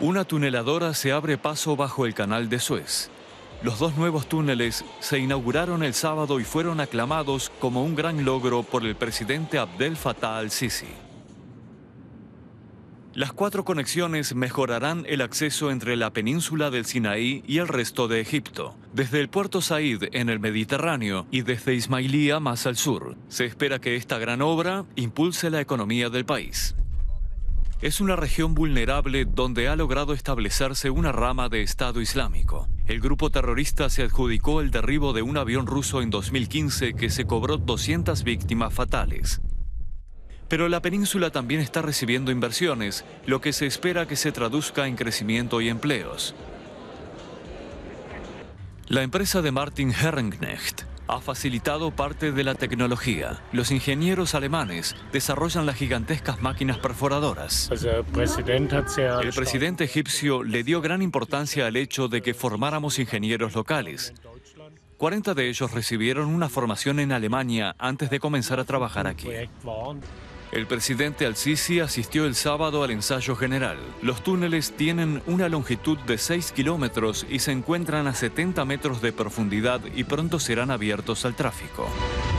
Una tuneladora se abre paso bajo el canal de Suez. Los dos nuevos túneles se inauguraron el sábado y fueron aclamados como un gran logro por el presidente Abdel Fattah al-Sisi. Las 4 conexiones mejorarán el acceso entre la península del Sinaí y el resto de Egipto, desde el puerto Said en el Mediterráneo y desde Ismailía más al sur. Se espera que esta gran obra impulse la economía del país. Es una región vulnerable donde ha logrado establecerse una rama de Estado Islámico. El grupo terrorista se adjudicó el derribo de un avión ruso en 2015 que se cobró 200 víctimas fatales. Pero la península también está recibiendo inversiones, lo que se espera que se traduzca en crecimiento y empleos. La empresa de Martin Herrenknecht ha facilitado parte de la tecnología. Los ingenieros alemanes desarrollan las gigantescas máquinas perforadoras. El presidente egipcio le dio gran importancia al hecho de que formáramos ingenieros locales. 40 de ellos recibieron una formación en Alemania antes de comenzar a trabajar aquí. El presidente al-Sisi asistió el sábado al ensayo general. Los túneles tienen una longitud de 6 kilómetros y se encuentran a 70 metros de profundidad y pronto serán abiertos al tráfico.